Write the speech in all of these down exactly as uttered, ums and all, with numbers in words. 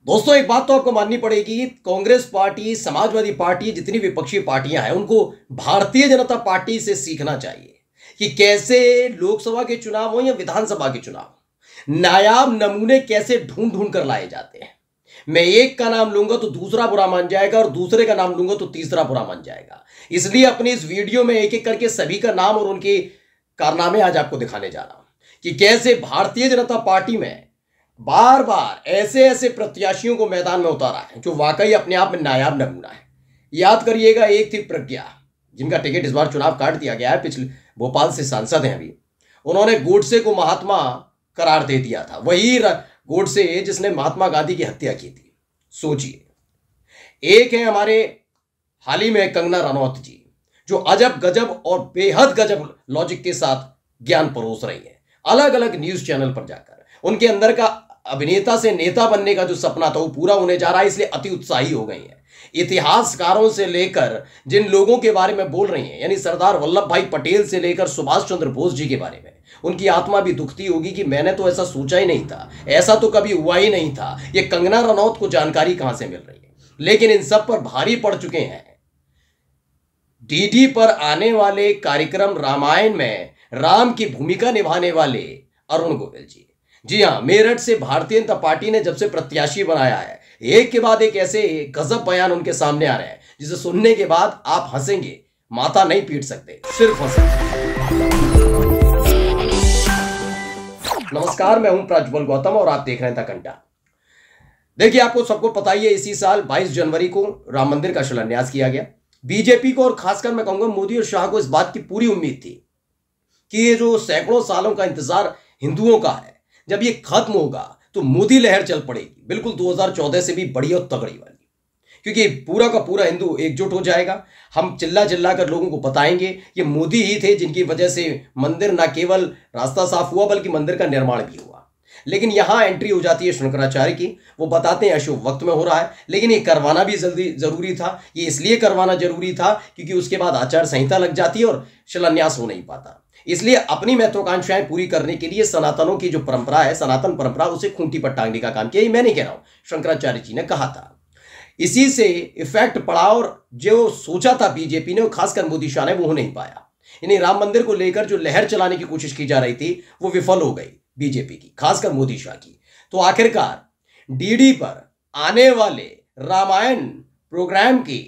दोस्तों एक बात तो आपको माननी पड़ेगी, कांग्रेस पार्टी, समाजवादी पार्टी, जितनी विपक्षी पार्टियां हैं उनको भारतीय जनता पार्टी से सीखना चाहिए कि कैसे लोकसभा के चुनाव हो या विधानसभा के चुनाव, नायाब नमूने कैसे ढूंढ ढूंढ कर लाए जाते हैं। मैं एक का नाम लूंगा तो दूसरा बुरा मान जाएगा और दूसरे का नाम लूंगा तो तीसरा बुरा मान जाएगा। इसलिए अपनी इस वीडियो में एक एक करके सभी का नाम और उनके कारनामे आज आपको दिखाने जा रहा हूं कि कैसे भारतीय जनता पार्टी में बार बार ऐसे ऐसे प्रत्याशियों को मैदान में उतारा है जो वाकई अपने आप में नायाब नमूना है। याद करिएगा, एक थी प्रज्ञा, जिनका टिकट इस बार चुनाव काट दिया गया है, पिछले भोपाल से सांसद हैं अभी। उन्होंने गोडसे को महात्मा करार दे दिया था, वही गोडसे जिसने महात्मा गांधी की हत्या की थी। सोचिए। एक है हमारे हाल ही में कंगना रनौत जी, जो अजब गजब और बेहद गजब लॉजिक के साथ ज्ञान परोस रही है अलग अलग न्यूज चैनल पर जाकर। उनके अंदर का अभिनेता से नेता बनने का जो सपना था वो पूरा होने जा रहा है, इसलिए अति उत्साही हो गई है। इतिहासकारों से लेकर जिन लोगों के बारे में बोल रही हैं, यानी सरदार वल्लभ भाई पटेल से लेकर सुभाष चंद्र बोस जी के बारे में, उनकी आत्मा भी दुखती होगी कि मैंने तो ऐसा सोचा ही नहीं था, ऐसा तो कभी हुआ ही नहीं था। ये कंगना रनौत को जानकारी कहां से मिल रही है? लेकिन इन सब पर भारी पड़ चुके हैं डीडी पर आने वाले कार्यक्रम रामायण में राम की भूमिका निभाने वाले अरुण गोविल जी। जी हां, मेरठ से भारतीय जनता पार्टी ने जब से प्रत्याशी बनाया है, एक के बाद एक ऐसे गजब बयान उनके सामने आ रहे हैं जिसे सुनने के बाद आप हंसेंगे, माथा नहीं पीट सकते, सिर्फ हंसेंगे। नमस्कार, मैं हूं प्रज्वल गौतम और आप देख रहे हैं द घंटा। देखिए, आपको सबको पता ही है, इसी साल बाईस जनवरी को राम मंदिर का शिलान्यास किया गया। बीजेपी को और खासकर मैं कहूंगा मोदी और शाह को इस बात की पूरी उम्मीद थी कि ये जो सैकड़ों सालों का इंतजार हिंदुओं का है, जब ये खत्म होगा तो मोदी लहर चल पड़ेगी, बिल्कुल दो हज़ार चौदह से भी बड़ी और तगड़ी वाली। क्योंकि पूरा का पूरा हिंदू एकजुट हो जाएगा। हम चिल्ला चिल्ला कर लोगों को बताएंगे ये मोदी ही थे जिनकी वजह से मंदिर ना केवल रास्ता साफ हुआ बल्कि मंदिर का निर्माण भी हुआ। लेकिन यहां एंट्री हो जाती है शंकराचार्य की। वो बताते हैं अशुभ वक्त में हो रहा है, लेकिन ये करवाना भी जल्दी जरूरी था। ये इसलिए करवाना जरूरी था क्योंकि उसके बाद आचार संहिता लग जाती है और शिलान्यास हो नहीं पाता। इसलिए अपनी महत्वाकांक्षाएं पूरी करने के लिए सनातनों की जो परंपरा है, सनातन परंपरा, उसे खूंटी पर टांगने का काम किया। ये मैं नहीं कह रहा हूं, शंकराचार्य जी ने कहा था। इसी से इफेक्ट पड़ा और जो सोचा था बीजेपी ने, खासकर मोदी शाह ने, वो हो नहीं पाया। यानी राम मंदिर को लेकर जो लहर चलाने की कोशिश की जा रही थी वो विफल हो गई बीजेपी की, खासकर मोदी शाह की। तो आखिरकार डीडी पर आने वाले रामायण प्रोग्राम की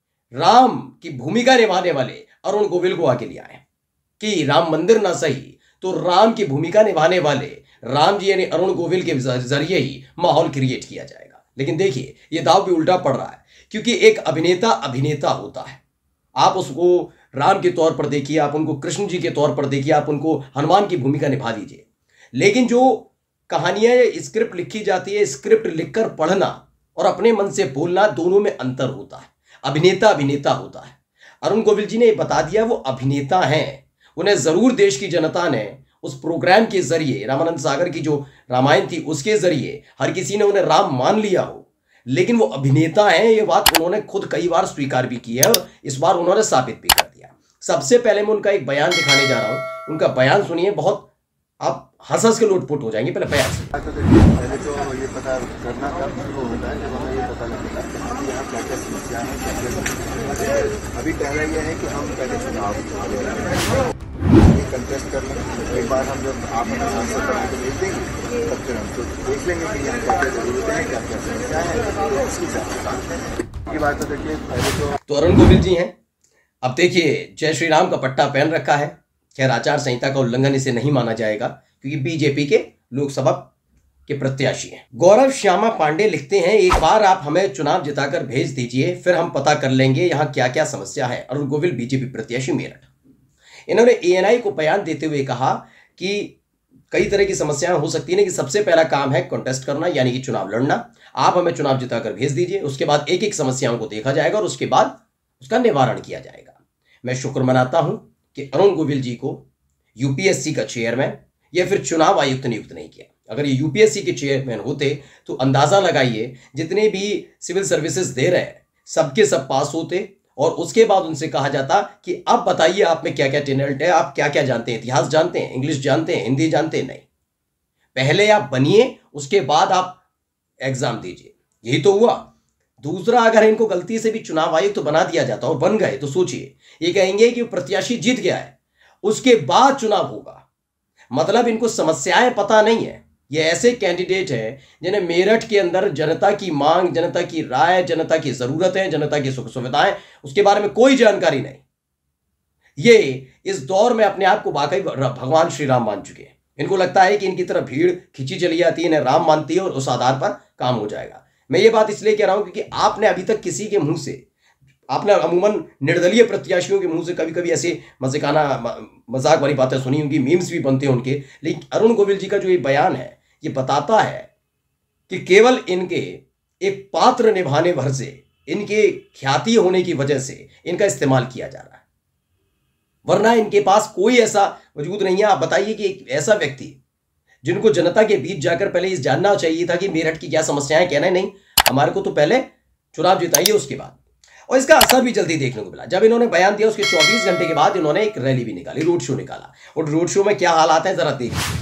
राम की भूमिका निभाने वाले अरुण गोविल को आगे ले आए कि राम मंदिर ना सही तो राम की भूमिका निभाने वाले राम जी यानी अरुण गोविल के जरिए ही माहौल क्रिएट किया जाएगा। लेकिन देखिए, यह दाव भी उल्टा पड़ रहा है, क्योंकि एक अभिनेता अभिनेता होता है। आप उसको राम के तौर पर देखिए, आप उनको कृष्ण जी के तौर पर देखिए, आप उनको हनुमान की भूमिका निभा दीजिए। लेकिन जो कहानियां स्क्रिप्ट लिखी जाती है, स्क्रिप्ट लिखकर पढ़ना और अपने मन से बोलना, दोनों में अंतर होता है। अभिनेता अभिनेता होता है। अरुण गोविल जी ने बता दिया वो अभिनेता हैं। उन्हें जरूर देश की जनता ने उस प्रोग्राम के जरिए, रामानंद सागर की जो रामायण थी उसके जरिए, हर किसी ने उन्हें राम मान लिया हो, लेकिन वो अभिनेता हैं, ये बात उन्होंने खुद कई बार स्वीकार भी की है और इस बार उन्होंने साबित भी कर दिया। सबसे पहले मैं उनका एक बयान दिखाने जा रहा हूं। उनका बयान सुनिए, बहुत आप हंस हंस के लोटपोट हो जाएंगे। पहले बयान सुनिए। पहले तो ये पता करना तब शुरू होता है जब हमें ये पता लगता है कि यहाँ क्या क्या समस्या है, क्या क्या समस्या है। अभी पहला यह है कि हम पहले चुनाव कंटेस्ट कर लें। एक बार हम जब आप हमें सांसद बना के भेज देंगे तब फिर हम तो देख लेंगे कि यहाँ क्या क्या जरूरतें हैं, क्या क्या समस्या है, तो उसकी साथ की बात तो देखिए पहले तो तो अरुण गोविल जी हैं। अब देखिए, जय श्री राम का पट्टा पहन रखा है। खैर, आचार संहिता का उल्लंघन इसे नहीं माना जाएगा क्योंकि बीजेपी के लोकसभा के प्रत्याशी हैं। गौरव श्यामा पांडे लिखते हैं, एक बार आप हमें चुनाव जिताकर भेज दीजिए, फिर हम पता कर लेंगे यहाँ क्या क्या समस्या है। अरुण गोविल, बीजेपी प्रत्याशी, मेरठ। इन्होंने एएनआई को बयान देते हुए कहा कि कई तरह की समस्याएं हो सकती है कि सबसे पहला काम है कॉन्टेस्ट करना, यानी कि चुनाव लड़ना। आप हमें चुनाव जिताकर भेज दीजिए, उसके बाद एक एक समस्याओं को देखा जाएगा और उसके बाद उसका निवारण किया जाएगा। मैं शुक्र मनाता हूं कि अरुण गोविल जी को यूपीएससी का चेयरमैन या फिर चुनाव आयुक्त नियुक्त नहीं किया। अगर ये यूपीएससी के चेयरमैन होते तो अंदाजा लगाइए, जितने भी सिविल सर्विसेज दे रहे हैं सबके सब पास होते और उसके बाद उनसे कहा जाता कि अब बताइए आप में क्या क्या टैलेंट है, आप क्या क्या जानते हैं, इतिहास जानते हैं, इंग्लिश जानते हैं, हिंदी जानते हैं। नहीं, पहले आप बनिए, उसके बाद आप एग्जाम दीजिए। यही तो हुआ। दूसरा, अगर इनको गलती से भी चुनाव आयुक्त तो बना दिया जाता और बन गए तो सोचिए, ये कहेंगे कि प्रत्याशी जीत गया है, उसके बाद चुनाव होगा। मतलब इनको समस्याएं पता नहीं है। ये ऐसे कैंडिडेट हैं जिन्हें मेरठ के अंदर जनता की मांग, जनता की राय, जनता की जरूरतें, जनता की सुख सुविधाएं, उसके बारे में कोई जानकारी नहीं। ये इस दौर में अपने आप को वाकई भगवान श्री राम मान चुके हैं। इनको लगता है कि इनकी तरफ भीड़ खिंची चली जाती है, इन्हें राम मानती है और उस आधार पर काम हो जाएगा। मैं ये बात इसलिए कह रहा हूं क्योंकि आपने अभी तक किसी के मुंह से, आपने अमूमन निर्दलीय प्रत्याशियों के मुंह से कभी कभी ऐसे मजाकाना मजाक वाली बातें सुनी होंगी, मीम्स भी बनते हैं उनके, लेकिन अरुण गोविल जी का जो ये बयान है ये बताता है कि केवल इनके एक पात्र निभाने भर से, इनके ख्याति होने की वजह से इनका इस्तेमाल किया जा रहा है, वरना इनके पास कोई ऐसा वजूद नहीं है। आप बताइए कि एक ऐसा व्यक्ति जिनको जनता के बीच जाकर पहले इस जानना चाहिए था कि मेरठ की क्या समस्याएं, कहना नहीं, हमारे को तो पहले चुनाव जिताइए उसके बाद। और इसका असर भी जल्दी देखने को मिला। जब इन्होंने बयान दिया उसके चौबीस घंटे के बाद इन्होंने एक रैली भी निकाली, रोड शो निकाला, और रोड शो में क्या हालात हैं जरा देखिए।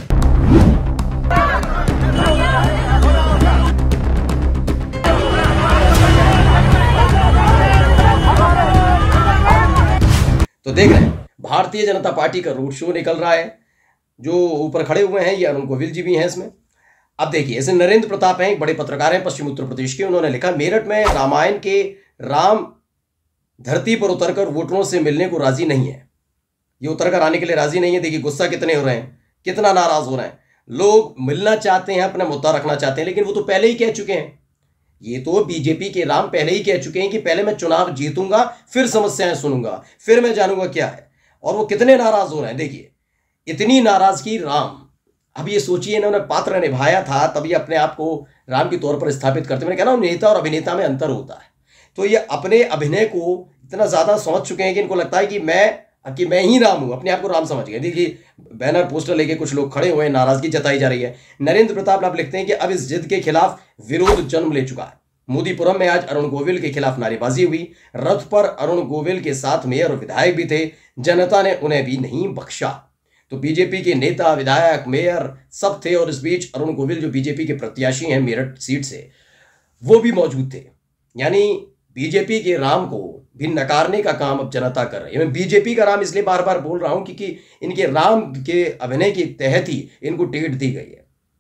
तो देख रहे हैं भारतीय जनता पार्टी का रोड शो निकल रहा है। जो ऊपर खड़े हुए हैं ये अरुण गोविल जी भी हैं इसमें। अब देखिए, ऐसे नरेंद्र प्रताप हैं, एक बड़े पत्रकार हैं पश्चिम उत्तर प्रदेश के, उन्होंने लिखा मेरठ में रामायण के राम धरती पर उतरकर वोटरों से मिलने को राजी नहीं है। ये उतरकर आने के लिए राजी नहीं है। देखिए गुस्सा कितने हो रहे हैं, कितना नाराज हो रहे हैं। लोग मिलना चाहते हैं, अपना मुद्दा रखना चाहते हैं, लेकिन वो तो पहले ही कह चुके हैं। ये तो बीजेपी के राम पहले ही कह चुके हैं कि पहले मैं चुनाव जीतूंगा, फिर समस्याएं सुनूंगा, फिर मैं जानूंगा क्या है। और वो कितने नाराज हो रहे हैं देखिए, इतनी नाराजगी राम। अब ये सोचिए, इन्होंने पात्र निभाया था तभी अपने आप को राम के तौर पर स्थापित करते। मैंने कहना नेता और अभिनेता में अंतर होता है। तो ये अपने अभिनय को इतना ज्यादा समझ चुके हैं कि इनको लगता है कि मैं कि मैं ही राम हूं, अपने आप को राम समझ गए। देखिए बैनर पोस्टर लेके कुछ लोग खड़े हुए हैं, नाराजगी जताई जा रही है। नरेंद्र प्रताप आप लिखते हैं कि अब इस जिद के खिलाफ विरोध जन्म ले चुका है। मोदीपुरम में आज अरुण गोविल के खिलाफ नारेबाजी हुई। रथ पर अरुण गोविल के साथ मेयर और विधायक भी थे। जनता ने उन्हें भी नहीं बख्शा। तो बीजेपी के नेता, विधायक, मेयर सब थे, और इस बीच अरुण गोविल जो बीजेपी के प्रत्याशी हैं मेरठ सीट से, वो भी मौजूद थे। यानी बीजेपी के राम को भी नकारने का काम अब जनता कर रही है। मैं बीजेपी का राम इसलिए बार बार बोल रहा हूं क्योंकि इनके राम के अभिनय के तहत ही इनको टिकट दी गई है।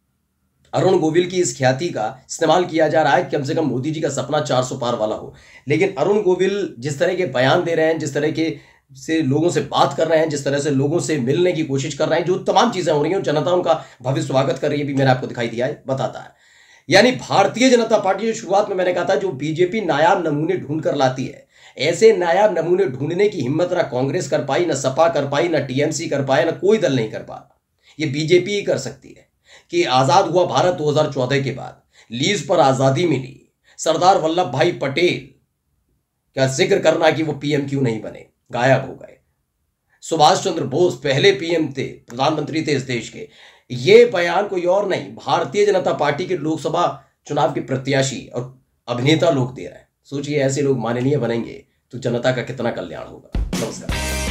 अरुण गोविल की इस ख्याति का इस्तेमाल किया जा रहा है कि कम से कम मोदी जी का सपना चार सौ पार वाला हो। लेकिन अरुण गोविल जिस तरह के बयान दे रहे हैं, जिस तरह के से लोगों से बात कर रहे हैं, जिस तरह से लोगों से मिलने की कोशिश कर रहे हैं, जो तमाम चीजें हो रही हैं, जनता उनका भव्य स्वागत कर रही है, भी मैंने आपको दिखाई दिया है, बताता है। यानी भारतीय जनता पार्टी जो शुरुआत में मैंने कहा था, जो बीजेपी नायाब नमूने ढूंढ कर लाती है, ऐसे नायाब नमूने ढूंढने की हिम्मत ना कांग्रेस कर पाई, ना सपा कर पाई, ना टीएमसी कर पाया, ना कोई दल नहीं कर पा। ये बीजेपी ही कर सकती है। कि आजाद हुआ भारत दो हज़ार चौदह के बाद, लीज पर आजादी मिली, सरदार वल्लभ भाई पटेल का जिक्र करना कि वो पीएम क्यों नहीं बने, गायब हो गए। सुभाष चंद्र बोस पहले पीएम थे, प्रधानमंत्री थे इस देश के। ये बयान कोई और नहीं, भारतीय जनता पार्टी के लोकसभा चुनाव के प्रत्याशी और अभिनेता लोग दे रहे हैं। सोचिए ऐसे लोग माननीय बनेंगे तो जनता का कितना कल्याण होगा। नमस्कार।